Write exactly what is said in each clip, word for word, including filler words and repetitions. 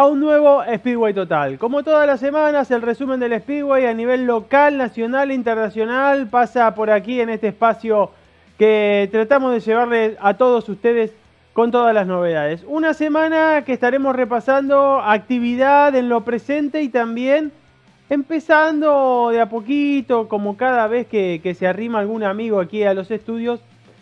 a un nuevo Speedway Total. Como todas las semanas, el resumen del Speedway a nivel local, nacional e internacional pasa por aquí en este espacio que tratamos de llevarles a todos ustedes con todas las novedades. Una semana que estaremos repasando actividad en lo presente y también empezando de a poquito, como cada vez que, que se arrima algún amigo aquí a los estudios,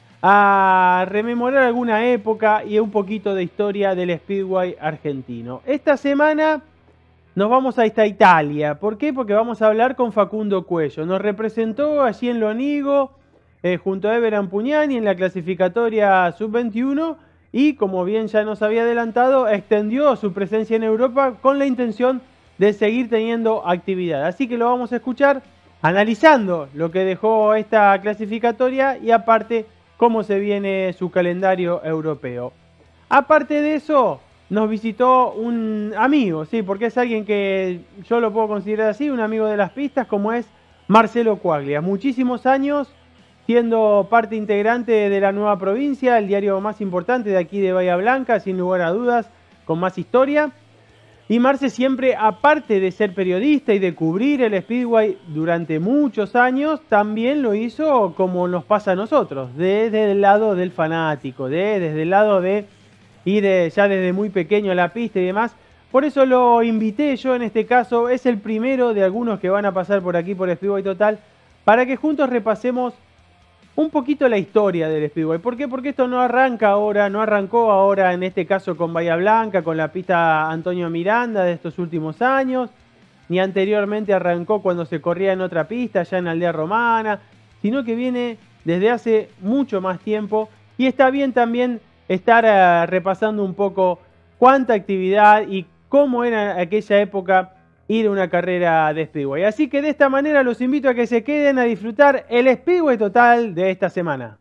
a rememorar alguna época y un poquito de historia del Speedway argentino. Esta semana nos vamos a esta Italia. ¿Por qué? Porque vamos a hablar con Facundo Cuello. Nos representó allí en Lonigo eh, junto a Ever Ampugnani en la clasificatoria sub veintiuno y, como bien ya nos había adelantado, extendió su presencia en Europa con la intención de seguir teniendo actividad. Así que lo vamos a escuchar analizando lo que dejó esta clasificatoria y aparte cómo se viene su calendario europeo. Aparte de eso, nos visitó un amigo, sí, porque es alguien que yo lo puedo considerar así, un amigo de las pistas, como es Marcelo Quaglia. Muchísimos años siendo parte integrante de La Nueva Provincia, el diario más importante de aquí de Bahía Blanca, sin lugar a dudas, con más historia. Y Marce siempre, aparte de ser periodista y de cubrir el Speedway durante muchos años, también lo hizo como nos pasa a nosotros, desde el lado del fanático, de, desde el lado de ir ya desde muy pequeño a la pista y demás. Por eso lo invité yo en este caso, es el primero de algunos que van a pasar por aquí por Speedway Total, para que juntos repasemos un poquito la historia del Speedway. ¿Por qué? Porque esto no arranca ahora, no arrancó ahora en este caso con Bahía Blanca, con la pista Antonio Miranda de estos últimos años, ni anteriormente arrancó cuando se corría en otra pista, ya en Aldea Romana, sino que viene desde hace mucho más tiempo y está bien también estar uh, repasando un poco cuánta actividad y cómo era aquella época ir a una carrera de Speedway. Así que de esta manera los invito a que se queden a disfrutar el Speedway Total de esta semana.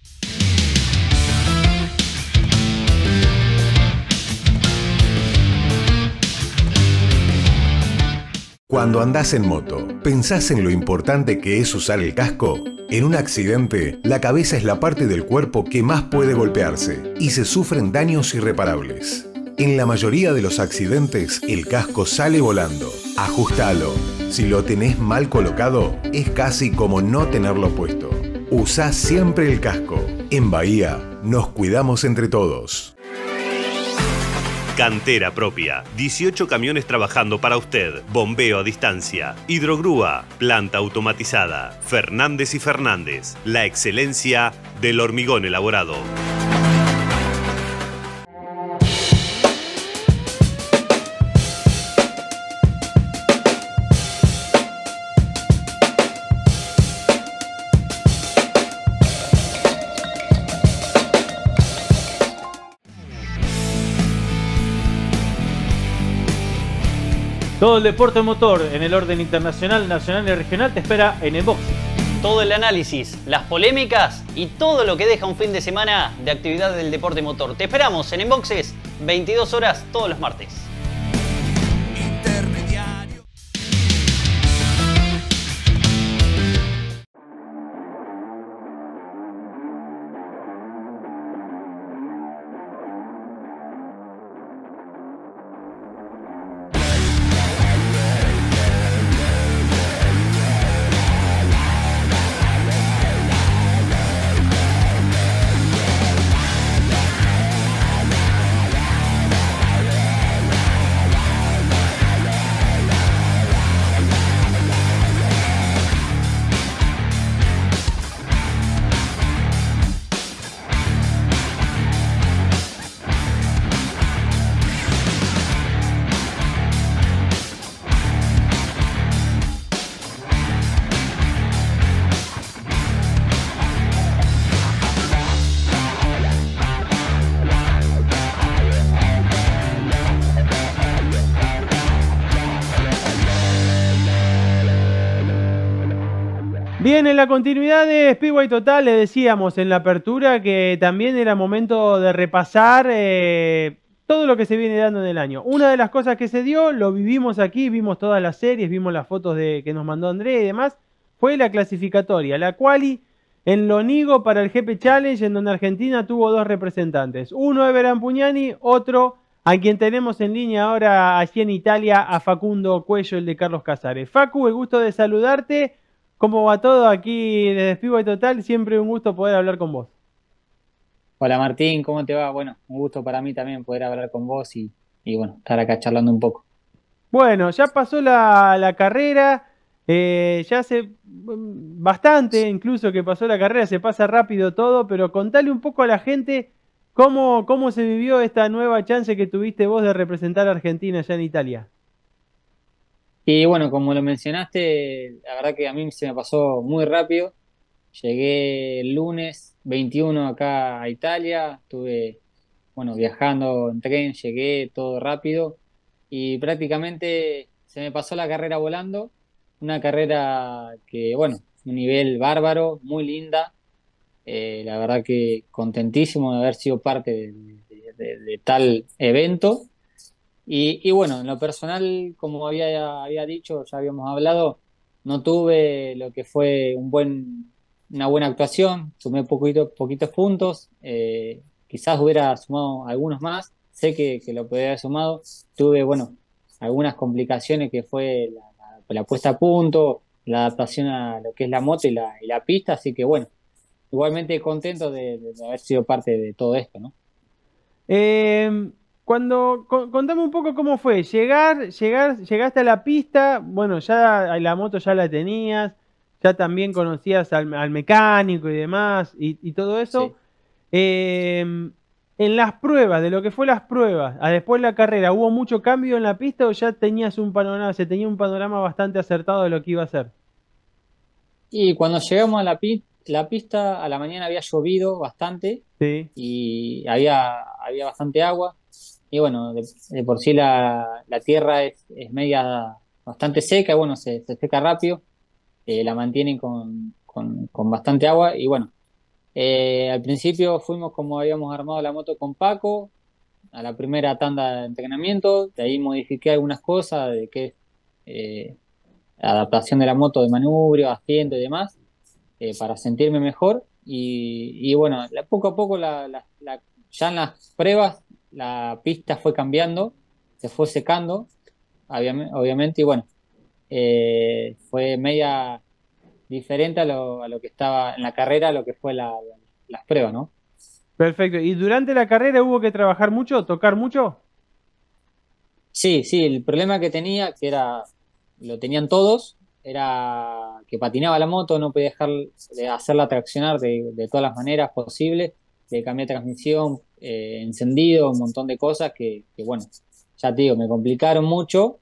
Cuando andás en moto, ¿pensás en lo importante que es usar el casco? En un accidente, la cabeza es la parte del cuerpo que más puede golpearse y se sufren daños irreparables. En la mayoría de los accidentes, el casco sale volando. Ajustalo. Si lo tenés mal colocado, es casi como no tenerlo puesto. Usá siempre el casco. En Bahía, nos cuidamos entre todos. Cantera propia. dieciocho camiones trabajando para usted. Bombeo a distancia. Hidrogrúa. Planta automatizada. Fernández y Fernández. La excelencia del hormigón elaborado. Todo el deporte motor en el orden internacional, nacional y regional te espera en Enboxes. Todo el análisis, las polémicas y todo lo que deja un fin de semana de actividad del deporte motor. Te esperamos en Enboxes, veintidós horas todos los martes. Bien, en la continuidad de Speedway Total le decíamos en la apertura que también era momento de repasar eh, todo lo que se viene dando en el año. Una de las cosas que se dio, lo vivimos aquí, vimos todas las series, vimos las fotos de, que nos mandó André y demás, fue la clasificatoria, la quali en Lonigo para el G P Challenge, en donde Argentina tuvo dos representantes. Uno Ever Ampugnani, otro a quien tenemos en línea ahora allí en Italia, a Facundo Cuello, el de Carlos Casares. Facu, el gusto de saludarte. ¿Cómo va todo aquí desde Speedway Total? Siempre un gusto poder hablar con vos. Hola Martín, ¿cómo te va? Bueno, un gusto para mí también poder hablar con vos y, y bueno, estar acá charlando un poco. Bueno, ya pasó la, la carrera, eh, ya hace bastante incluso que pasó la carrera, se pasa rápido todo, pero contale un poco a la gente cómo, cómo se vivió esta nueva chance que tuviste vos de representar a Argentina allá en Italia. Y bueno, como lo mencionaste, la verdad que a mí se me pasó muy rápido. Llegué el lunes veintiuno acá a Italia, estuve, bueno, viajando en tren, llegué todo rápido y prácticamente se me pasó la carrera volando. Una carrera que, bueno, un nivel bárbaro, muy linda. Eh, la verdad que contentísimo de haber sido parte de, de- de- de tal evento. Y, y bueno, en lo personal, como había, había dicho, ya habíamos hablado, no tuve lo que fue un buen, una buena actuación, sumé poquito, poquitos puntos, eh, quizás hubiera sumado algunos más, sé que, que lo podría haber sumado, tuve, bueno, algunas complicaciones que fue la, la- la puesta a punto, la adaptación a lo que es la moto y la, y la pista, así que bueno, igualmente contento de, de- de haber sido parte de todo esto, ¿no? Eh, cuando, co- contame un poco cómo fue, llegar, llegar, llegaste a la pista, bueno, ya la moto ya la tenías, ya también conocías al, al mecánico y demás, y, y todo eso. Sí. Eh, en las pruebas, de lo que fue las pruebas, a después de la carrera, ¿hubo mucho cambio en la pista o ya tenías un panorama, se tenía un panorama bastante acertado de lo que iba a ser? Y cuando llegamos a la, pi- la pista, a la mañana había llovido bastante Sí, y había, había bastante agua. Y bueno, de, de por sí la, la tierra es, es media bastante seca, y bueno, se, se seca rápido, eh, la mantienen con, con, con bastante agua. Y bueno, eh, al principio fuimos como habíamos armado la moto con Paco, a la primera tanda de entrenamiento, de ahí modifiqué algunas cosas, de que eh, adaptación de la moto de manubrio, asiento y demás eh, para sentirme mejor. Y, y bueno, la- poco a poco, la, la- la- ya en las pruebas, la pista fue cambiando, se fue secando, obviame- obviamente, y bueno, eh, fue media diferente a lo, a lo que estaba en la carrera, a lo que fue la, la- las pruebas, ¿no? perfecto. ¿Y durante la carrera hubo que trabajar mucho, tocar mucho? Sí, sí, el problema que tenía, que era, lo tenían todos, era que patinaba la moto, no podía dejar de hacerla traccionar de, de todas las maneras posibles, de cambiar transmisión, eh, encendido, un montón de cosas que, que, bueno, ya te digo, me complicaron mucho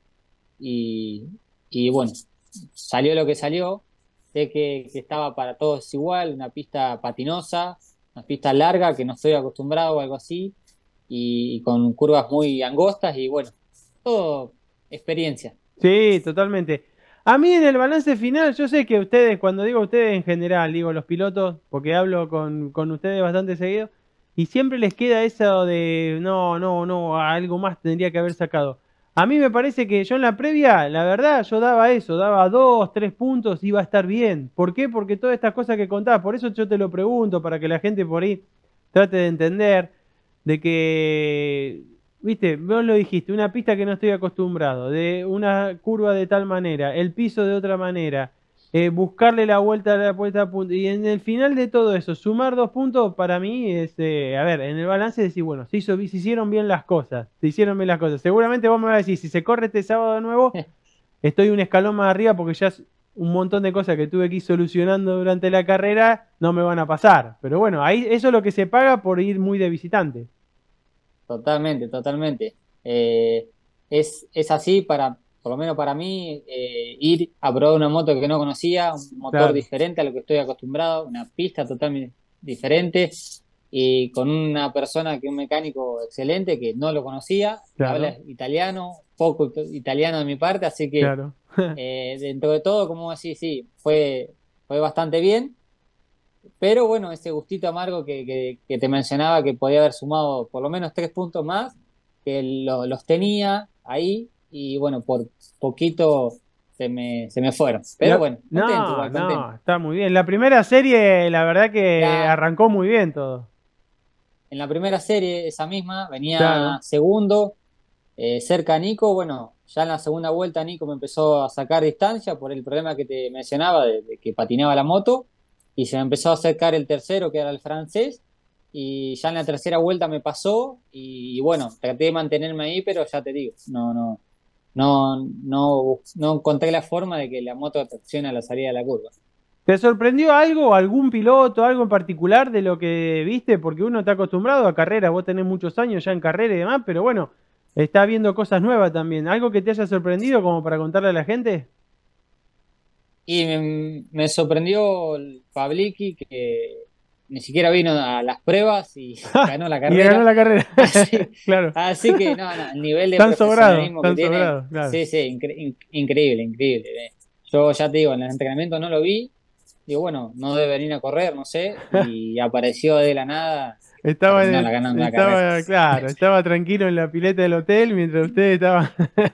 y, y bueno, salió lo que salió. Sé que, que estaba para todos igual, una pista patinosa, una pista larga que no estoy acostumbrado o algo así, y, y con curvas muy angostas y bueno, todo experiencia. Sí, totalmente. A mí en el balance final, yo sé que ustedes, cuando digo ustedes en general, digo los pilotos, porque hablo con, con ustedes bastante seguido, y siempre les queda eso de, no, no, no, algo más tendría que haber sacado. A mí me parece que yo en la previa, la verdad, yo daba eso, daba dos, tres puntos, iba a estar bien. ¿Por qué? Porque todas estas cosas que contaba, por eso yo te lo pregunto, para que la gente por ahí trate de entender de que, viste, vos lo dijiste, una pista que no estoy acostumbrado, de una curva de tal manera, el piso de otra manera, eh, buscarle la vuelta a la puesta a punto, y en el final de todo eso, sumar dos puntos para mí es, eh, a ver, en el balance decir, bueno, se, hizo, se hicieron bien las cosas, se hicieron bien las cosas. Seguramente vos me vas a decir, si se corre este sábado de nuevo, estoy un escalón más arriba porque ya es un montón de cosas que tuve que ir solucionando durante la carrera no me van a pasar. Pero bueno, ahí eso es lo que se paga por ir muy de visitante. Totalmente, totalmente. Eh, es, es así para, por lo menos para mí, eh, ir a probar una moto que no conocía, un motor Claro, diferente a lo que estoy acostumbrado, una pista totalmente diferente y con una persona que un mecánico excelente que no lo conocía, claro, habla italiano, poco it- italiano de mi parte, así que claro. eh, dentro de todo, como decís, sí, fue, fue bastante bien. Pero bueno, ese gustito amargo que, que, que te mencionaba que podía haber sumado por lo menos tres puntos más, que lo- los tenía ahí y bueno, por poquito se me, se me fueron. Pero La- bueno, contento, no, igual, contento. no, está muy bien. La primera serie, la verdad que Ya, arrancó muy bien todo. en la primera serie, esa misma, venía Claro. segundo, eh, cerca a Nico. Bueno, ya en la segunda vuelta Nico me empezó a sacar distancia por el problema que te mencionaba de, de que patinaba la moto, y se me empezó a acercar el tercero, que era el francés, y ya en la tercera vuelta me pasó, y, y bueno, traté de mantenerme ahí, pero ya te digo, no, no, no, no, no encontré la forma de que la moto traccione a la salida de la curva. ¿Te sorprendió algo, algún piloto, algo en particular de lo que viste? Porque uno está acostumbrado a carreras, vos tenés muchos años ya en carrera y demás, pero bueno, está viendo cosas nuevas también. ¿Algo que te haya sorprendido como para contarle a la gente? Y me, me sorprendió el Pavlicki, que ni siquiera vino a las pruebas y ganó la Y ganó carrera. la carrera. Así, Claro. así que no, no, el nivel de Están sobrados, profesionalismo que están tiene, sobrados, claro. sí, sí, incre- in- increíble, increíble. eh. Yo ya te digo, en el entrenamiento no lo vi, digo, bueno, no debe venir a correr, no sé, y apareció de la nada, Estaba, terminó en la el- ganando la carrera. estaba, claro, estaba tranquilo en la pileta del hotel mientras ustedes estaban.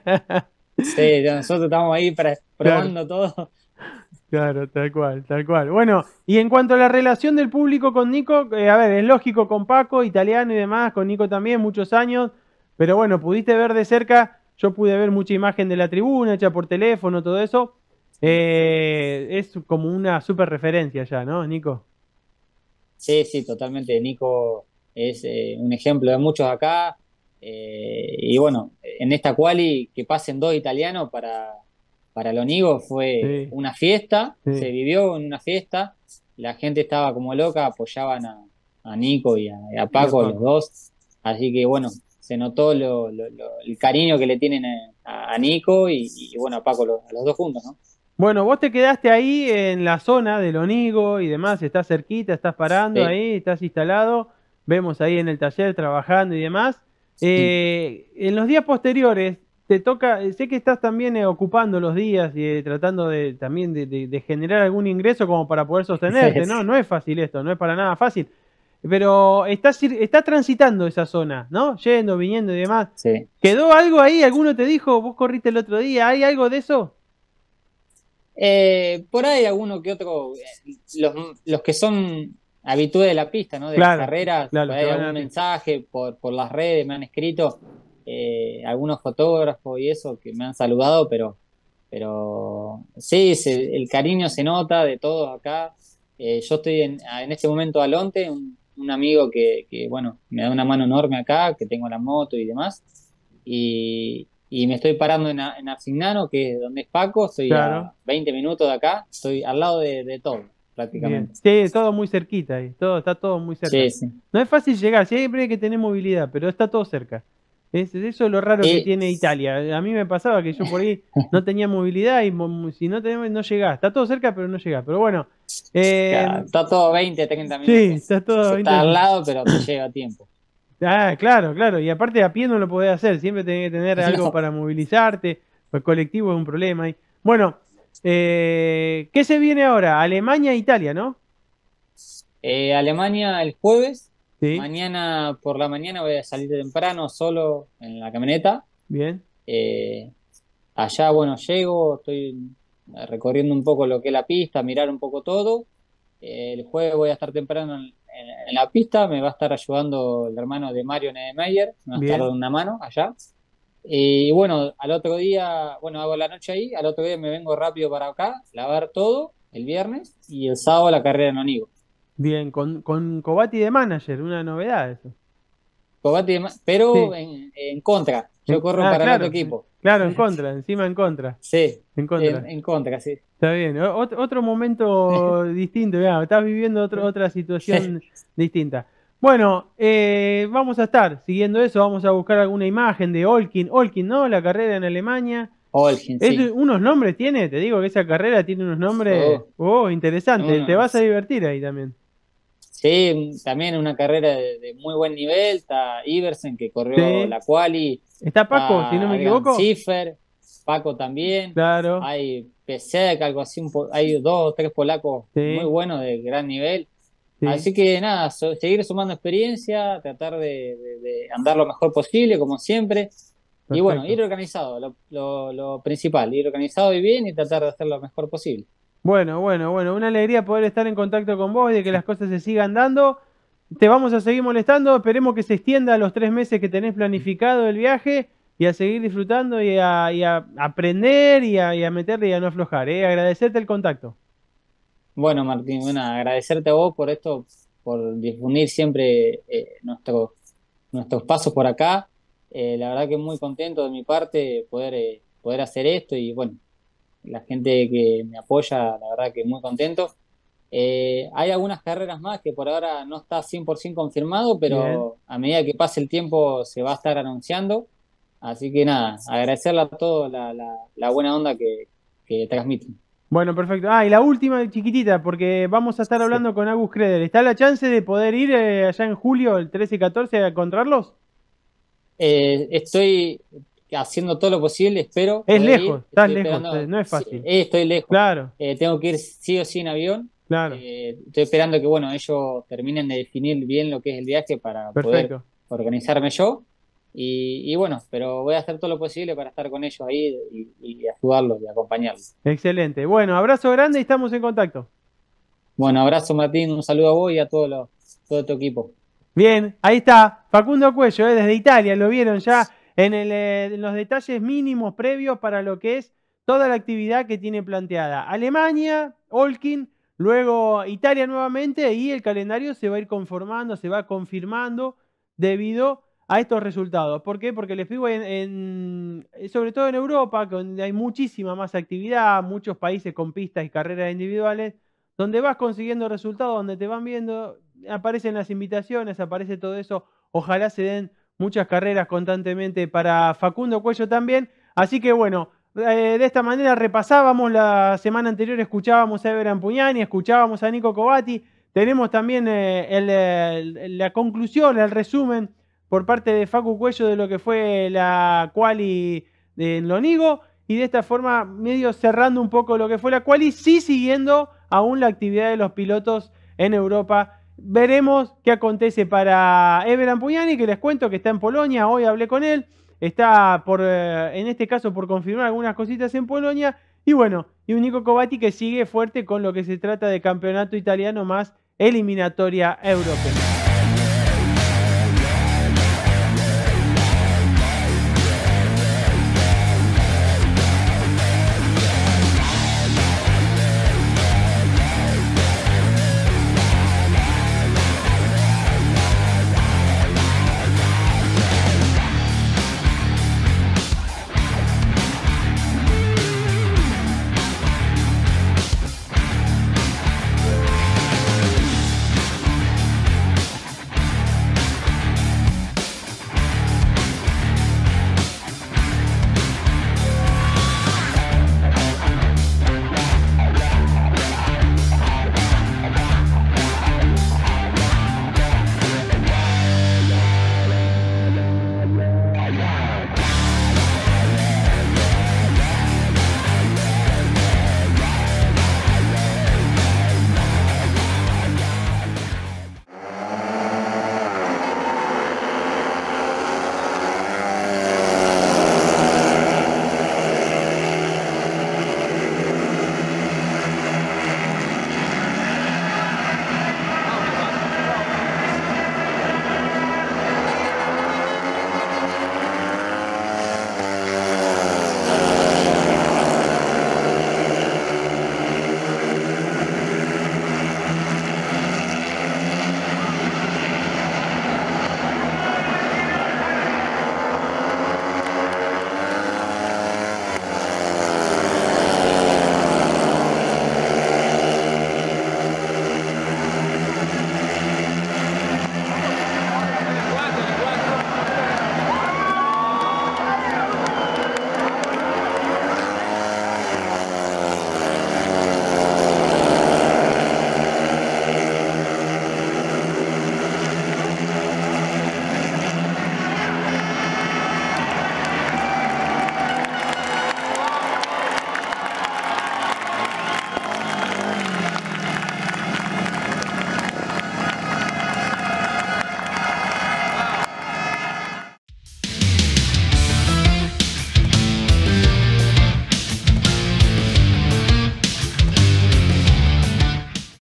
Sí, ya nosotros estamos ahí para, Claro. probando todo. Claro, tal cual, tal cual. Bueno, y en cuanto a la relación del público con Nico, eh, a ver, es lógico con Paco, italiano y demás, con Nico también, muchos años, pero bueno, pudiste ver de cerca, yo pude ver mucha imagen de la tribuna hecha por teléfono, todo eso. Eh, es como una super referencia ya, ¿no, Nico? Sí, sí, totalmente. Nico es eh, un ejemplo de muchos acá. eh, y bueno, en esta quali que pasen dos italianos para, para Lonigo fue Sí, una fiesta, se sí, vivió en una fiesta. La gente estaba como loca, apoyaban a, a Nico y a, y a y a Paco, los Paco. dos. Así que bueno, se notó lo, lo- lo- el cariño que le tienen a, a Nico y, y bueno, a Paco, lo- a los dos juntos, ¿no? Bueno, vos te quedaste ahí en la zona del Onigo y demás, estás cerquita, estás parando Sí. ahí, estás instalado, vemos ahí en el taller trabajando y demás. Eh, en los días posteriores, te toca, eh, sé que estás también eh, ocupando los días y eh, tratando de también de, de- de generar algún ingreso como para poder sostenerte, ¿no? No es fácil esto, no es para nada fácil, pero estás, ir- estás transitando esa zona, ¿no? Yendo, viniendo y demás. Sí. ¿Quedó algo ahí? ¿Alguno te dijo, vos corriste el otro día? ¿Hay algo de eso? Eh, por ahí alguno que otro, eh, los, los que son habitués de la pista, ¿no? De las Claro, carreras, claro, por los que ahí van a algún la pista. mensaje por, por las redes me han escrito, eh, algunos fotógrafos y eso que me han saludado, pero, pero sí, se- el cariño se nota de todos acá. Eh, yo estoy en, en este momento al Onte, un, un amigo que, que, bueno, me da una mano enorme acá, que tengo la moto y demás. Y, y me estoy parando en, A- en Arcignano, que es donde es Paco, estoy Claro, a veinte minutos de acá, estoy al lado de, de todo, bien. prácticamente. Sí, todo muy cerquita ahí, todo, está todo muy cerca. Sí, sí. No es fácil llegar, siempre hay que tener movilidad, pero está todo cerca. Es, eso es lo raro que Y, tiene Italia. A mí me pasaba que yo por ahí no tenía movilidad y mo- si no tenés, no llegás. Está todo cerca, pero no llegás. Pero bueno, ya, eh, está todo veinte treinta sí, minutos. está todo Está al veinte. lado, pero te lleva tiempo. Ah, claro, claro. Y aparte a pie no lo podés hacer. Siempre tenés que tener algo No. para movilizarte. El colectivo es un problema. ahí. Bueno, eh, ¿qué se viene ahora? Alemania e Italia, ¿no? Eh, Alemania el jueves, Sí, mañana por la mañana voy a salir temprano solo en la camioneta. bien. Eh, Allá, bueno, llego, estoy recorriendo un poco lo que es la pista, mirar un poco todo. Eh, el jueves voy a estar temprano en, en- en la pista, me va a estar ayudando el hermano de Mario Nedemeyer, me va a estar Bien, dando una mano allá. Y bueno, al otro día, bueno, hago la noche ahí, al otro día me vengo rápido para acá, lavar todo el viernes y el sábado la carrera en Onigo. bien, con, con Cobati de manager, una novedad eso. Cobati de Ma- pero Sí. en, en contra, yo En- corro ah, para el otro claro, equipo. claro, en contra, encima en contra, Sí, en en, contra. en contra, sí. Está bien, o- otro, otro momento distinto, ya, estás viviendo otro- otra situación distinta. Bueno, eh, vamos a estar siguiendo eso, vamos a buscar alguna imagen de Olkin, Olkin, ¿no? La carrera en Alemania. Olgin, Es, sí. unos nombres tiene, te digo que esa carrera tiene unos nombres, Oh, oh, interesantes, te uno, vas a divertir ahí también. sí, también una carrera de, de muy buen nivel. Está Iversen, que corrió Sí. la quali. ¿Está Paco, si no Está me Adrian equivoco? Schiffer, Paco también. Claro, Hay Pesek, algo así. un po- Hay dos o tres polacos muy sí, buenos de gran nivel. sí, Así que nada, so- seguir sumando experiencia, tratar de, de- de andar lo mejor posible, como siempre. Y bueno, ir perfecto. organizado, lo, lo- lo principal, ir organizado y bien y tratar de hacer lo mejor posible. Bueno, bueno, bueno, una alegría poder estar en contacto con vos y de que las cosas se sigan dando. te vamos a seguir molestando. Esperemos que se extienda a los tres meses que tenés planificado el viaje y a seguir disfrutando y a, y a aprender y a, y a meterle y a no aflojar. ¿eh? Agradecerte el contacto. Bueno, Martín, bueno, agradecerte a vos por esto, por difundir siempre eh, nuestro, nuestros pasos por acá. Eh, la verdad que muy contento de mi parte poder, eh, poder hacer esto y bueno, la gente que me apoya, la verdad que muy contento. Eh, hay algunas carreras más que por ahora no está cien por ciento confirmado, pero Bien. a medida que pase el tiempo se va a estar anunciando. Así que nada, agradecerle a todos la, la, la buena onda que, que transmiten. Bueno, perfecto. Ah, y la última chiquitita, porque vamos a estar Sí. hablando con Agus Kreder. ¿Está la chance de poder ir eh, allá en julio, el trece y catorce, a encontrarlos? Eh, estoy haciendo todo lo posible, espero Es poder lejos, ir. estás Estoy lejos, esperando, no es sí, fácil. eh, estoy lejos. Claro, Eh, tengo que ir sí o sí en avión. claro. Eh, estoy esperando que bueno, ellos terminen de definir bien lo que es el viaje para poder Perfecto. organizarme yo. Y, y bueno, pero voy a hacer todo lo posible para estar con ellos ahí y, y ayudarlos y acompañarlos. Excelente. Bueno, abrazo grande y estamos en contacto. Bueno, abrazo Martín, un saludo a vos y a todo, lo, todo tu equipo. Bien, ahí está. Facundo Cuello, eh, desde Italia. Lo vieron ya en, el, eh, en los detalles mínimos previos para lo que es toda la actividad que tiene planteada. Alemania, Olkin, luego Italia nuevamente y el calendario se va a ir conformando, se va confirmando debido a estos resultados. ¿Por qué? Porque el Speedway, en, en, sobre todo en Europa, donde hay muchísima más actividad, muchos países con pistas y carreras individuales, donde vas consiguiendo resultados, donde te van viendo, aparecen las invitaciones, aparece todo eso. Ojalá se den muchas carreras constantemente para Facundo Cuello también. Así que bueno, eh, de esta manera repasábamos la semana anterior, escuchábamos a Ever Ampugnani, escuchábamos a Nico Covati. Tenemos también eh, el, el, la conclusión, el resumen por parte de Facu Cuello de lo que fue la quali de Lonigo. Y de esta forma, medio cerrando un poco lo que fue la quali, sí siguiendo aún la actividad de los pilotos en Europa. Veremos qué acontece para Ever Ampugnani, que les cuento que está en Polonia. Hoy hablé con él. Está, por, eh, en este caso, por confirmar algunas cositas en Polonia. Y bueno, y un Nico Covati que sigue fuerte con lo que se trata de campeonato italiano más eliminatoria europea.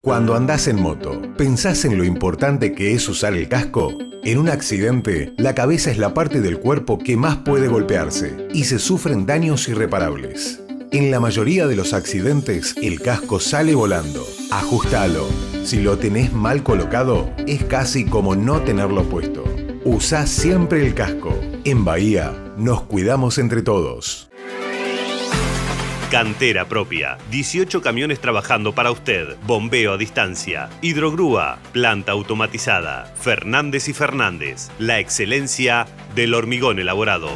Cuando andás en moto, ¿pensás en lo importante que es usar el casco? En un accidente, la cabeza es la parte del cuerpo que más puede golpearse y se sufren daños irreparables. En la mayoría de los accidentes, el casco sale volando. Ajustalo. Si lo tenés mal colocado, es casi como no tenerlo puesto. Usá siempre el casco. En Bahía, nos cuidamos entre todos. Cantera propia. dieciocho camiones trabajando para usted. Bombeo a distancia. Hidrogrúa. Planta automatizada. Fernández y Fernández. La excelencia del hormigón elaborado.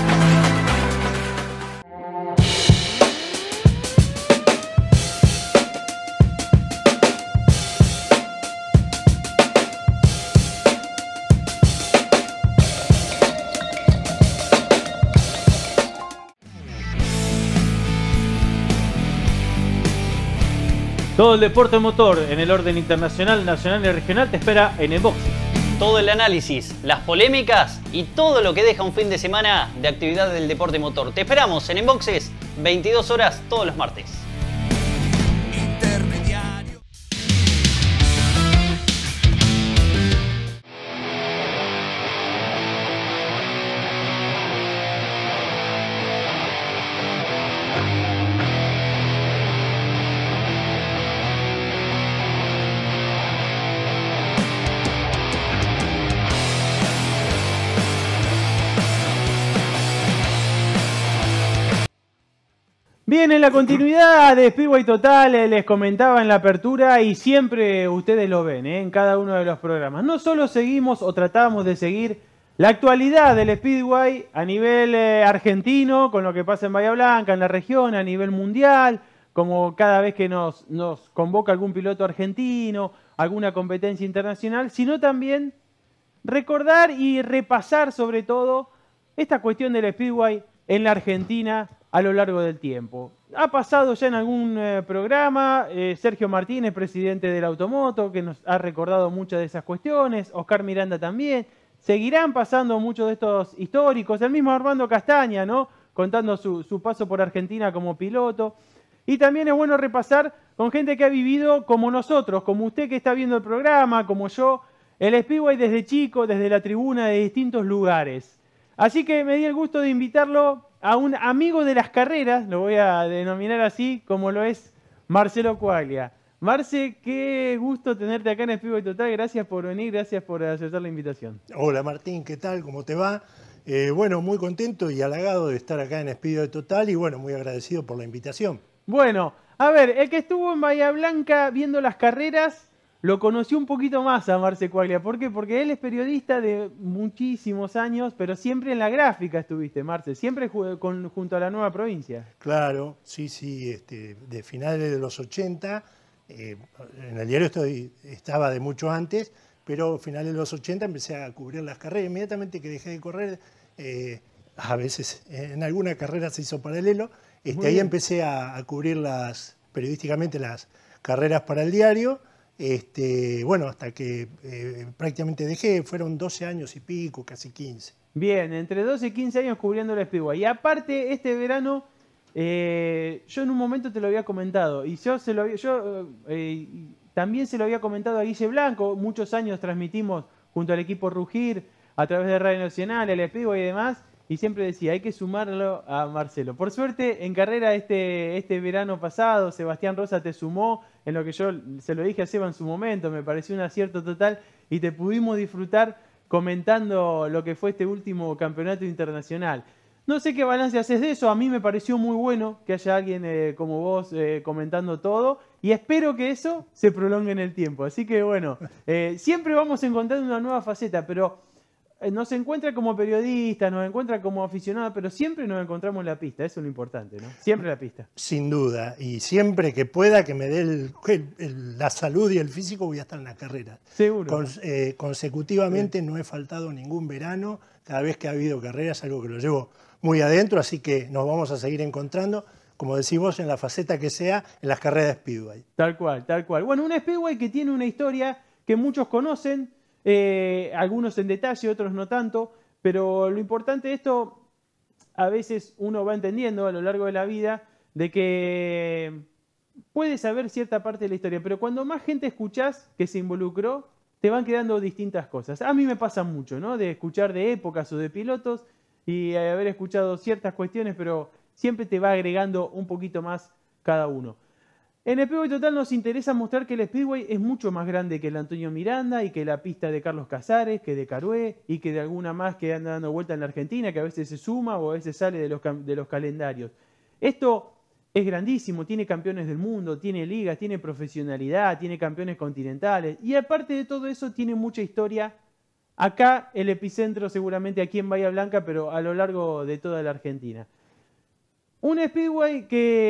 Todo el deporte motor en el orden internacional, nacional y regional te espera en Emboxes. Todo el análisis, las polémicas y todo lo que deja un fin de semana de actividad del deporte motor. Te esperamos en Emboxes, veintidós horas todos los martes. Bien, en la continuidad de Speedway Total eh, les comentaba en la apertura y siempre ustedes lo ven eh, en cada uno de los programas. No solo seguimos o tratamos de seguir la actualidad del Speedway a nivel eh, argentino, con lo que pasa en Bahía Blanca, en la región, a nivel mundial, como cada vez que nos, nos convoca algún piloto argentino, alguna competencia internacional, sino también recordar y repasar sobre todo esta cuestión del Speedway en la Argentina a lo largo del tiempo. Ha pasado ya en algún eh, programa eh, Sergio Martínez, presidente del Automoto, que nos ha recordado muchas de esas cuestiones, Oscar Miranda también. Seguirán pasando muchos de estos históricos, el mismo Armando Castaña, ¿no? Contando su, su paso por Argentina como piloto. Y también es bueno repasar con gente que ha vivido como nosotros, como usted que está viendo el programa, como yo, el Speedway desde chico, desde la tribuna de distintos lugares. Así que me di el gusto de invitarlo a un amigo de las carreras, lo voy a denominar así, como lo es Marcelo Quaglia. Marce, qué gusto tenerte acá en Speedway Total, gracias por venir, gracias por aceptar la invitación. Hola Martín, ¿qué tal? ¿Cómo te va? Eh, bueno, muy contento y halagado de estar acá en Speedway Total y bueno, muy agradecido por la invitación. Bueno, a ver, el que estuvo en Bahía Blanca viendo las carreras, lo conoció un poquito más a Marce Quaglia. ¿Por qué? Porque él es periodista de muchísimos años, pero siempre en la gráfica estuviste, Marce, siempre con, junto a La Nueva Provincia. Claro, sí, sí, este, de finales de los ochenta, eh, en el diario estoy, estaba de mucho antes, pero a finales de los ochenta empecé a cubrir las carreras. Inmediatamente que dejé de correr, eh, a veces en alguna carrera se hizo paralelo, este, ahí empecé a, a cubrir las, periodísticamente las carreras para el diario. Este, bueno, hasta que eh, prácticamente dejé, fueron doce años y pico, casi quince. Bien, entre doce y quince años cubriendo el Speedway. Y aparte, este verano, eh, yo en un momento te lo había comentado, y yo, se lo había, yo eh, también se lo había comentado a Guille Blanco, muchos años transmitimos junto al equipo Rugir, a través de Radio Nacional, el Speedway y demás, y siempre decía, hay que sumarlo a Marcelo. Por suerte, en carrera este, este verano pasado, Sebastián Rosa te sumó, en lo que yo se lo dije a Seba en su momento, me pareció un acierto total, y te pudimos disfrutar comentando lo que fue este último campeonato internacional. No sé qué balance haces de eso, a mí me pareció muy bueno que haya alguien eh, como vos eh, comentando todo, y espero que eso se prolongue en el tiempo. Así que bueno, eh, siempre vamos encontrando una nueva faceta, pero nos encuentra como periodistas, nos encuentra como aficionados, pero siempre nos encontramos en la pista, eso es lo importante, ¿no? Siempre la pista. Sin duda, y siempre que pueda que me dé el, el, la salud y el físico voy a estar en la carrera. Seguro. Con, eh, consecutivamente sí. No he faltado ningún verano, cada vez que ha habido carreras, algo que lo llevo muy adentro, así que nos vamos a seguir encontrando, como decís vos, en la faceta que sea, en las carreras de Speedway. Tal cual, tal cual. Bueno, un Speedway que tiene una historia que muchos conocen, Eh, algunos en detalle, otros no tanto, pero lo importante de esto, a veces uno va entendiendo a lo largo de la vida, de que puedes saber cierta parte de la historia, pero cuando más gente escuchás que se involucró, te van quedando distintas cosas. A mí me pasa mucho, ¿no? De escuchar de épocas o de pilotos y haber escuchado ciertas cuestiones, pero siempre te va agregando un poquito más cada uno. En el Speedway Total nos interesa mostrar que el Speedway es mucho más grande que el Antonio Miranda y que la pista de Carlos Casares, que de Carué y que de alguna más que anda dando vuelta en la Argentina, que a veces se suma o a veces sale de los, de los calendarios. Esto es grandísimo, tiene campeones del mundo, tiene ligas, tiene profesionalidad, tiene campeones continentales y aparte de todo eso tiene mucha historia. Acá el epicentro seguramente aquí en Bahía Blanca, pero a lo largo de toda la Argentina. Un Speedway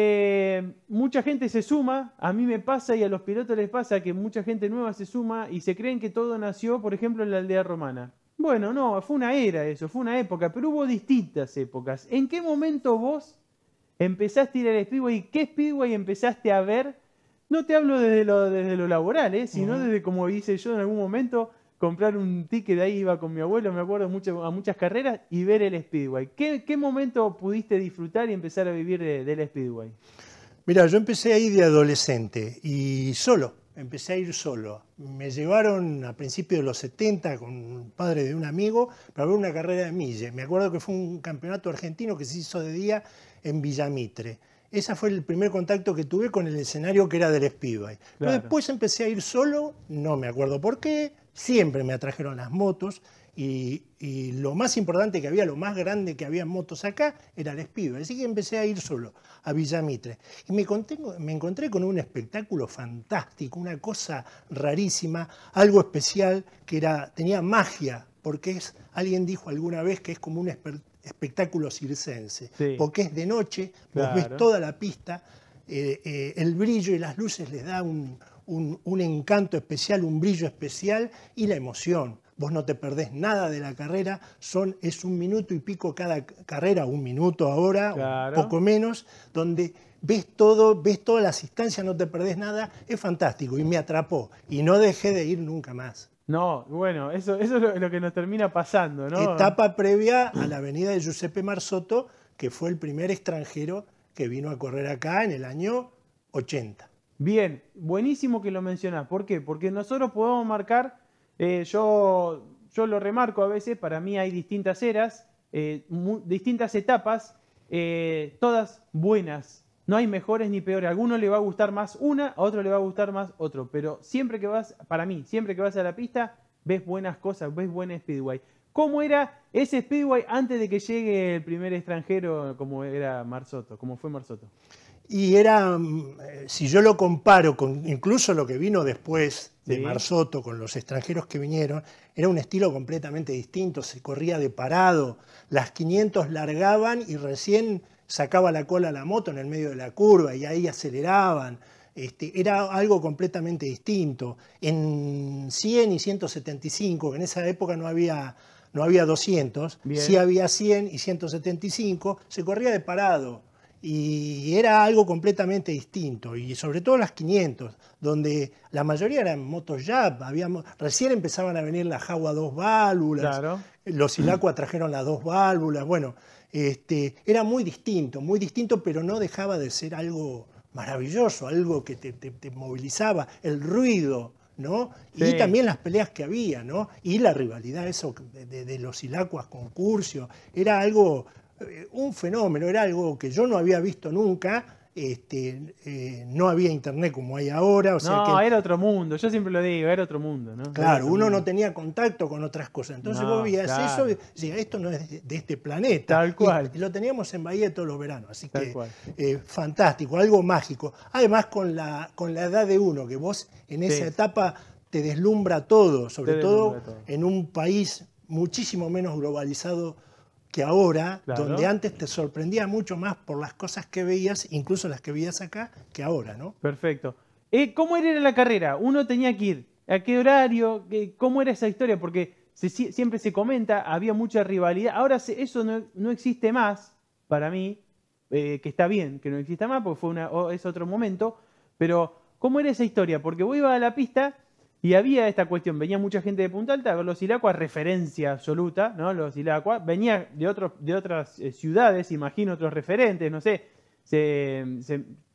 que mucha gente se suma, a mí me pasa y a los pilotos les pasa que mucha gente nueva se suma y se creen que todo nació, por ejemplo, en la aldea romana. Bueno, no, fue una era eso, fue una época, pero hubo distintas épocas. ¿En qué momento vos empezaste a ir al Speedway y qué Speedway empezaste a ver? No te hablo desde lo, desde lo laboral, ¿eh? sino uh-huh. desde como hice yo en algún momento, comprar un ticket, de ahí iba con mi abuelo, me acuerdo mucho, a muchas carreras, y ver el Speedway. ¿Qué, qué momento pudiste disfrutar y empezar a vivir de, del Speedway? Mira, yo empecé a ir de adolescente y solo, empecé a ir solo. Me llevaron a principios de los setenta con un padre de un amigo para ver una carrera de mille. Me acuerdo que fue un campeonato argentino que se hizo de día en Villamitre. Ese fue el primer contacto que tuve con el escenario que era del Speedway. Claro. Pero después empecé a ir solo, no me acuerdo por qué, siempre me atrajeron las motos y, y lo más importante que había, lo más grande que había motos acá era el Speedway. Así que empecé a ir solo a Villamitre. Y me, contengo, me encontré con un espectáculo fantástico, una cosa rarísima, algo especial que era, tenía magia, porque es, alguien dijo alguna vez que es como un espectáculo circense, sí. porque es de noche, vos claro. ves toda la pista, eh, eh, el brillo y las luces les da un, un, un encanto especial, un brillo especial y la emoción. Vos no te perdés nada de la carrera, son, es un minuto y pico cada carrera, un minuto ahora, claro. un poco menos, donde ves todo, ves todas las instancias, no te perdés nada, es fantástico y me atrapó y no dejé de ir nunca más. No, bueno, eso, eso es lo, lo que nos termina pasando, ¿no? Etapa previa a la avenida de Giuseppe Marzotto, que fue el primer extranjero que vino a correr acá en el año ochenta. Bien, buenísimo que lo mencionás. ¿Por qué? Porque nosotros podemos marcar, eh, yo, yo lo remarco a veces, para mí hay distintas eras, eh, mu, distintas etapas, eh, todas buenas. No hay mejores ni peores. A alguno le va a gustar más una, a otro le va a gustar más otro. Pero siempre que vas, para mí, siempre que vas a la pista, ves buenas cosas, ves buen Speedway. ¿Cómo era ese Speedway antes de que llegue el primer extranjero como era Marzotto, como fue Marzotto? Y era, si yo lo comparo con incluso lo que vino después de sí. Marzotto, con los extranjeros que vinieron, era un estilo completamente distinto. Se corría de parado, las quinientos largaban y recién sacaba la cola a la moto en el medio de la curva y ahí aceleraban. Este, era algo completamente distinto. En cien y ciento setenta y cinco, que en esa época no había, no había doscientos, Bien. sí había cien y ciento setenta y cinco, se corría de parado. Y era algo completamente distinto, y sobre todo las quinientos, donde la mayoría eran motos Jab, habíamos, recién empezaban a venir las Jaguar dos válvulas, claro. los Silacqua trajeron las dos válvulas, bueno, este, era muy distinto, muy distinto, pero no dejaba de ser algo maravilloso, algo que te, te, te movilizaba, el ruido, ¿no? Sí. Y también las peleas que había, ¿no? Y la rivalidad eso de, de, de los Silacquas con Curcio, era algo... un fenómeno, era algo que yo no había visto nunca, este, eh, no había internet como hay ahora. O sea no, que, era otro mundo, yo siempre lo digo, era otro mundo, ¿no? Claro, uno mundo. no tenía contacto con otras cosas, entonces no, vos veías claro. eso y decías, esto no es de, de este planeta. Tal cual. Y, y lo teníamos en Bahía todos los veranos, así Tal que eh, fantástico, algo mágico. Además con la, con la edad de uno, que vos en esa sí. etapa te deslumbra todo, sobre te todo, todo en un país muchísimo menos globalizado que ahora, claro. donde antes te sorprendía mucho más por las cosas que veías, incluso las que veías acá, que ahora, ¿no? Perfecto. Eh, ¿Cómo era la carrera? Uno tenía que ir. ¿A qué horario? ¿Cómo era esa historia? Porque se, siempre se comenta, había mucha rivalidad. Ahora se, eso no, no existe más, para mí, eh, que está bien que no exista más, porque fue una, es otro momento. Pero, ¿cómo era esa historia? Porque vos ibas a la pista... Y había esta cuestión, venía mucha gente de Punta Alta, los Silacqua, referencia absoluta, ¿no? Los Silacqua, venía de, otros, de otras eh, ciudades, imagino otros referentes, no sé, se, se,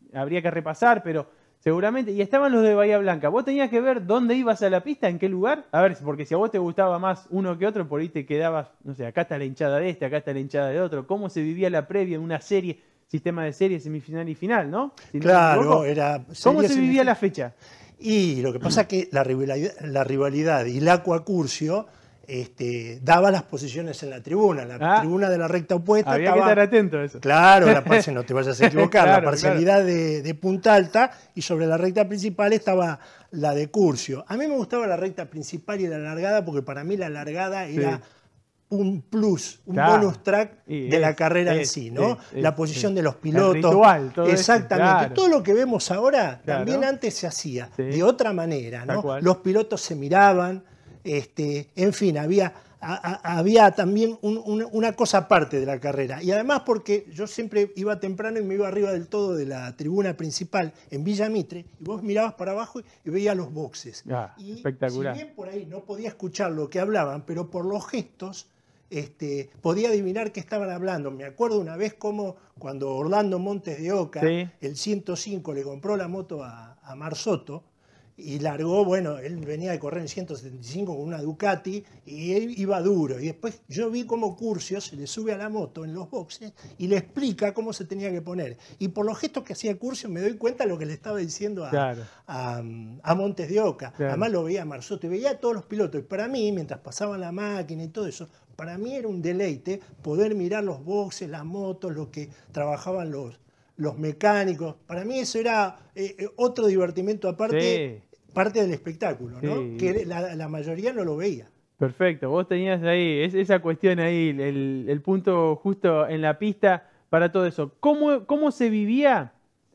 habría que repasar, pero seguramente. Y estaban los de Bahía Blanca. ¿Vos tenías que ver dónde ibas a la pista, en qué lugar? A ver, porque si a vos te gustaba más uno que otro, por ahí te quedabas, no sé, acá está la hinchada de este, acá está la hinchada de otro. ¿Cómo se vivía la previa en una serie, sistema de serie, semifinal y final, no? Si no claro, era... ¿Cómo se vivía la fecha? Y lo que pasa es que la rivalidad, la rivalidad y Ilacua Curcio este, daba las posiciones en la tribuna. La Ah, tribuna de la recta opuesta había estaba... que estar atento a eso. Claro, la parce, no te vayas a equivocar, Claro, la parcialidad de, de Punta Alta, y sobre la recta principal estaba la de Curcio. A mí me gustaba la recta principal y la largada porque para mí la largada era... Sí. un plus, un Claro. bonus track Y de es, la carrera en es, sí, ¿no? es, la es, posición es. de los El pilotos. ritual, todo eso, Exactamente. claro. Todo lo que vemos ahora Claro. también antes se hacía Sí. de otra manera, Tal ¿no? cual. Los pilotos se miraban, este, en fin, había, a, a, había también un, un, una cosa aparte de la carrera. Y además porque yo siempre iba temprano y me iba arriba del todo de la tribuna principal en Villa Mitre, y vos mirabas para abajo y, y veías los boxes. Ah, y espectacular. si bien por ahí no podía escuchar lo que hablaban, pero por los gestos Este, podía adivinar qué estaban hablando. Me acuerdo una vez como cuando Orlando Montes de Oca, Sí. el ciento cinco, le compró la moto a, a Marzotto y largó, bueno, él venía de correr en ciento setenta y cinco con una Ducati y él iba duro. Y después yo vi cómo Curcio se le sube a la moto en los boxes y le explica cómo se tenía que poner. Y por los gestos que hacía Curcio me doy cuenta de lo que le estaba diciendo a, Claro. a, a Montes de Oca. Claro. Además lo veía a Marzotto y veía a todos los pilotos. Y para mí, mientras pasaban la máquina y todo eso, para mí era un deleite poder mirar los boxes, las motos, lo que trabajaban los, los mecánicos. Para mí eso era eh, otro divertimento aparte, Sí. parte del espectáculo, ¿no? Sí. Que la, la mayoría no lo veía. Perfecto, vos tenías ahí es, esa cuestión ahí, el, el punto justo en la pista para todo eso. ¿Cómo, cómo se vivía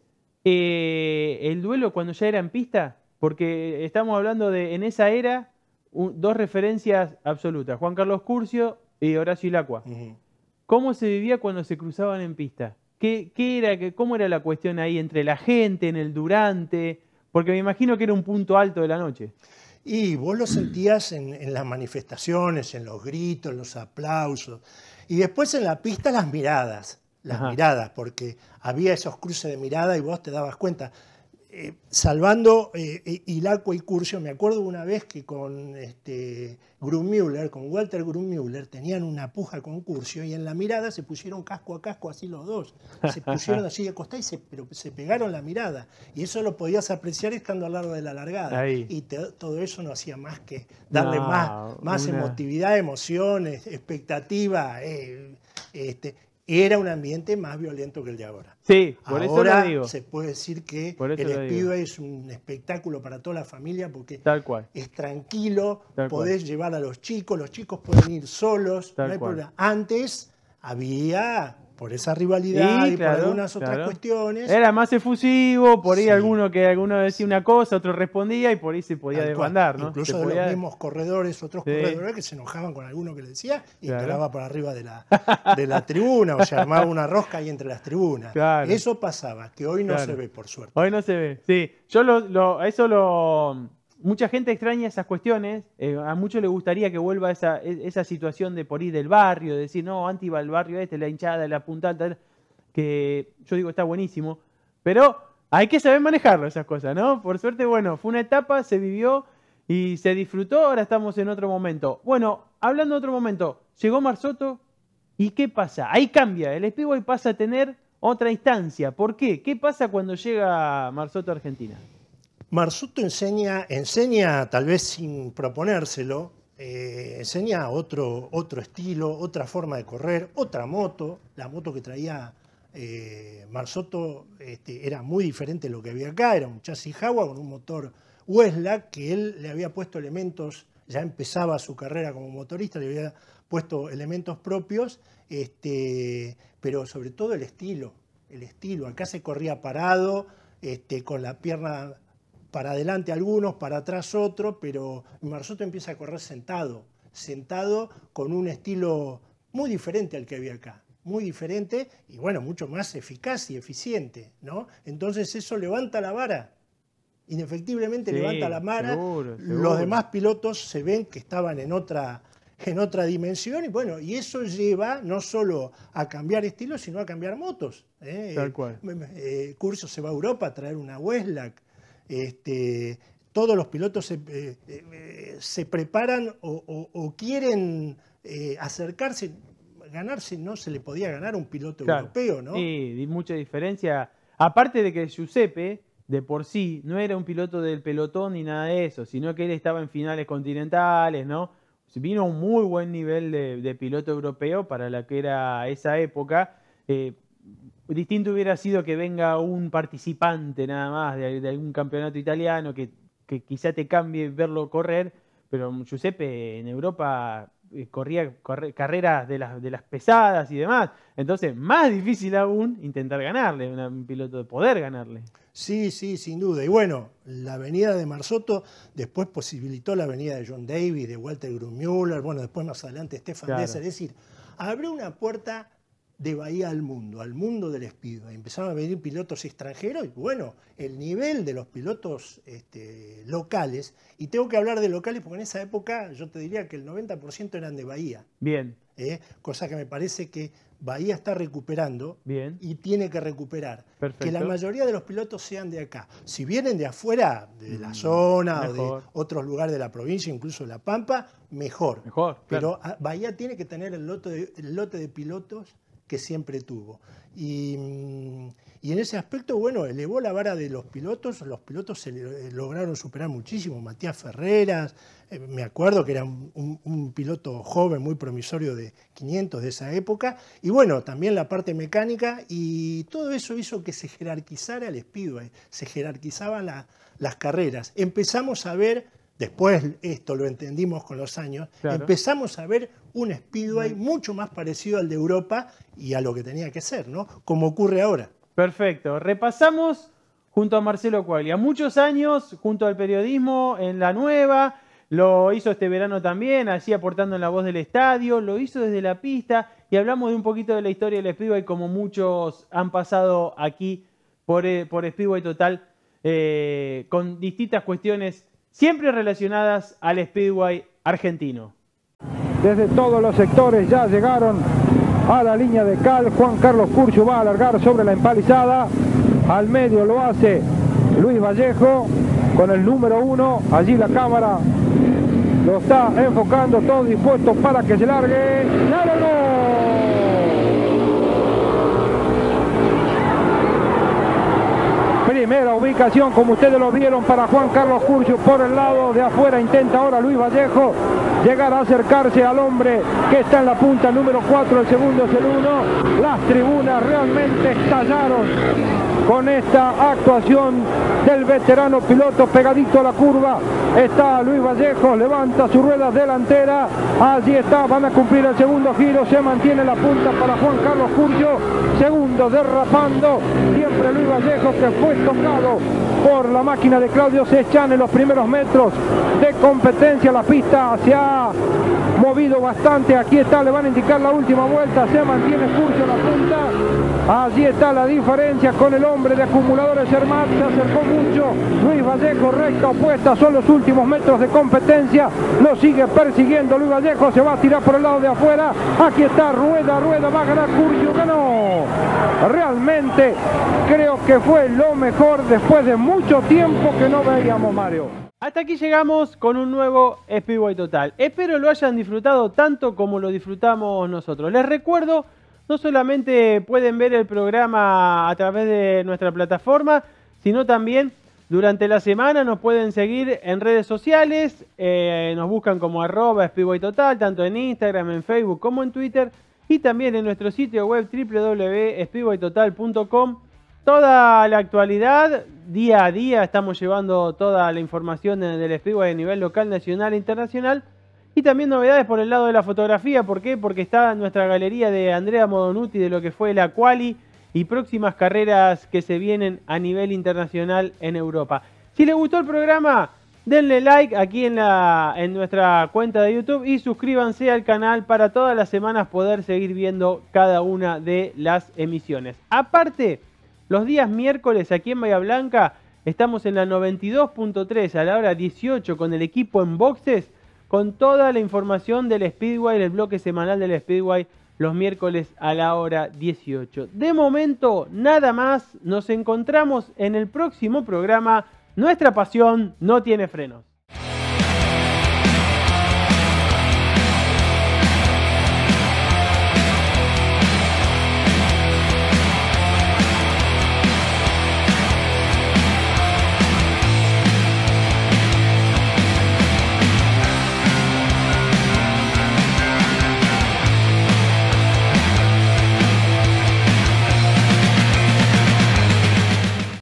eh, el duelo cuando ya era en pista? Porque estamos hablando de, en esa era, un- dos referencias absolutas, Juan Carlos Curcio y Horacio Ilacua. Ujú. ¿Cómo se vivía cuando se cruzaban en pista? ¿Qué, qué era, qué- ¿Cómo era la cuestión ahí entre la gente, en el durante? Porque me imagino que era un punto alto de la noche. Y vos lo sentías en, en las manifestaciones, en los gritos, en los aplausos. Y después en la pista las miradas, las Ajá. miradas, porque había esos cruces de mirada y vos te dabas cuenta. Eh, salvando eh, Ilacua y Curcio, me acuerdo una vez que con este, Grumüller, con Walter Grumüller, tenían una puja con Curcio y en la mirada se pusieron casco a casco así los dos. Se pusieron así de costado y se, pero se pegaron la mirada. Y eso lo podías apreciar estando al lado de la largada. Ahí. Y te- todo eso no hacía más que darle No, más, más una- emotividad, emociones, expectativa. eh, este, era un ambiente más violento que el de ahora. Sí, por eso Ahora lo digo. se puede decir que Por eso el lo digo. Speedway es un espectáculo para toda la familia porque Tal cual. es tranquilo, Tal podés llevar a los chicos, los chicos pueden ir solos, Tal no hay cual. problema. Antes había, por esa rivalidad Sí, y claro, por algunas otras claro. cuestiones, Era más efusivo, por ahí Sí. alguno que alguno decía una cosa, otro respondía y por ahí se podía tal cual. desbandar, ¿no? Incluso Se de podía- los mismos corredores, otros Sí. corredores que se enojaban con alguno que le decía y Claro. entraba por arriba de la, de la tribuna o se armaba una rosca ahí entre las tribunas. Claro. Eso pasaba, que hoy no Claro. se ve, por suerte. Hoy no se ve, sí. Yo lo, lo- a eso lo... Mucha gente extraña esas cuestiones, eh, a muchos les gustaría que vuelva esa, e- esa situación de por ir del barrio, de decir, no, antes iba al barrio este, la hinchada, la punta alta, que yo digo está buenísimo, pero hay que saber manejarlo esas cosas, ¿no? Por suerte, bueno, fue una etapa, se vivió y se disfrutó, ahora estamos en otro momento. Bueno, hablando de otro momento, llegó Marzotto y ¿qué pasa? Ahí cambia, el Speedway pasa a tener otra instancia. ¿Por qué? ¿Qué pasa cuando llega Marzotto a Argentina? Marzotto enseña, enseña, tal vez sin proponérselo, eh, enseña otro, otro estilo, otra forma de correr, otra moto. La moto que traía eh, Marzotto este, era muy diferente de lo que había acá, era un chasis Jaguar con un motor Westlac, que él le había puesto elementos, ya empezaba su carrera como motorista, le había puesto elementos propios, este, pero sobre todo el estilo, el estilo. Acá se corría parado, este, con la pierna para adelante algunos, para atrás otros, pero Marzotto empieza a correr sentado, sentado con un estilo muy diferente al que había acá, muy diferente y bueno, mucho más eficaz y eficiente, ¿no? Entonces eso levanta la vara, indefectiblemente Sí, levanta la vara, seguro, seguro. los demás pilotos se ven que estaban en otra, en otra dimensión y bueno, y eso lleva no solo a cambiar estilos, sino a cambiar motos. ¿eh? Tal cual. Eh, Curcio se va a Europa a traer una Westlac. Este, todos los pilotos se, eh, eh, se preparan o, o, o quieren eh, acercarse, ganarse, no se le podía ganar a un piloto Claro. europeo, ¿no? Sí, mucha diferencia. Aparte de que Giuseppe, de por sí, no era un piloto del pelotón ni nada de eso, sino que él estaba en finales continentales, ¿no? Vino a un muy buen nivel de, de piloto europeo para la que era esa época. Eh, distinto hubiera sido que venga un participante nada más de, de algún campeonato italiano que, que quizá te cambie verlo correr, pero Giuseppe en Europa eh, corría corre, carreras de las, de las pesadas y demás. Entonces, más difícil aún intentar ganarle, una, un piloto de poder ganarle. Sí, sí, sin duda. Y bueno, la avenida de Marzotto después posibilitó la avenida de John Davis, de Walter Grumüller, bueno, después más adelante Stefan Claro. Dresser. Es decir, abrió una puerta de Bahía al mundo, al mundo del speedway. Empezaron a venir pilotos extranjeros y bueno, el nivel de los pilotos este, locales, y tengo que hablar de locales porque en esa época yo te diría que el noventa por ciento eran de Bahía. Bien, ¿eh? Cosa que me parece que Bahía está recuperando bien. y tiene que recuperar. Perfecto. Que la mayoría de los pilotos sean de acá. Si vienen de afuera, de la zona mejor. o de otros lugares de la provincia, incluso de La Pampa, mejor. Mejor, Pero a- Bahía tiene que tener el lote de, el lote de pilotos que siempre tuvo. Y, mm, y en ese aspecto, bueno, elevó la vara de los pilotos, los pilotos se le- lograron superar muchísimo. Matías Ferreras, eh, me acuerdo que era un, un- un piloto joven, muy promisorio de quinientos de esa época, y bueno, también la parte mecánica, y todo eso hizo que se jerarquizara el speedway, se jerarquizaban la- las carreras. Empezamos a ver, después esto lo entendimos con los años, Claro. empezamos a ver un speedway mucho más parecido al de Europa y a lo que tenía que ser, ¿no? Como ocurre ahora. Perfecto. Repasamos junto a Marcelo Quaglia. Muchos años junto al periodismo en La Nueva. Lo hizo este verano también, así aportando en La Voz del Estadio. Lo hizo desde la pista. Y hablamos de un poquito de la historia del Speedway, como muchos han pasado aquí por, eh, por Speedway Total, eh, con distintas cuestiones siempre relacionadas al Speedway argentino. Desde todos los sectores ya llegaron a la línea de cal. Juan Carlos Curcio va a alargar sobre la empalizada. Al medio lo hace Luis Vallejo con el número uno. Allí la cámara lo está enfocando, todo dispuesto para que se largue. ¡Largo! Primera ubicación, como ustedes lo vieron, para Juan Carlos Curcio por el lado de afuera. Intenta ahora Luis Vallejo llegar a acercarse al hombre que está en la punta, número cuatro, el segundo es el uno. Las tribunas realmente estallaron con esta actuación del veterano piloto pegadito a la curva. Está Luis Vallejo, levanta su rueda delantera, allí está, van a cumplir el segundo giro, se mantiene la punta para Juan Carlos Curcio, segundo derrapando, siempre Luis Vallejo, que fue tocado por la máquina de Claudio Sechan en los primeros metros de competencia. La pista se ha movido bastante, aquí está, le van a indicar la última vuelta, se mantiene Curcio en la punta, allí está la diferencia con el hombre de acumuladores Hermat, se acercó mucho Luis Vallejo, recta opuesta, son los últimos metros de competencia, lo sigue persiguiendo Luis Vallejo, se va a tirar por el lado de afuera, aquí está, rueda, rueda, va a ganar Curcio, ganó, realmente creo que fue lo mejor después de mucho tiempo que no veíamos, Mario. Hasta aquí llegamos con un nuevo Speedway Total. Espero lo hayan disfrutado tanto como lo disfrutamos nosotros. Les recuerdo, no solamente pueden ver el programa a través de nuestra plataforma, sino también durante la semana nos pueden seguir en redes sociales. Eh, nos buscan como arroba Speedway Total, tanto en Instagram, en Facebook como en Twitter. Y también en nuestro sitio web doble u doble u doble u punto speedway total punto com. Toda la actualidad, día a día, estamos llevando toda la información del Speedway a nivel local, nacional e internacional. Y también novedades por el lado de la fotografía. ¿Por qué? Porque está nuestra galería de Andrea Modonuti de lo que fue la Quali y próximas carreras que se vienen a nivel internacional en Europa. Si les gustó el programa, denle like aquí en, la, en nuestra cuenta de YouTube y suscríbanse al canal para todas las semanas poder seguir viendo cada una de las emisiones. Aparte, los días miércoles aquí en Bahía Blanca estamos en la noventa y dos punto tres a la hora dieciocho con el equipo en boxes, con toda la información del Speedway, el bloque semanal del Speedway los miércoles a la hora dieciocho. De momento, nada más. Nos encontramos en el próximo programa. Nuestra pasión no tiene frenos.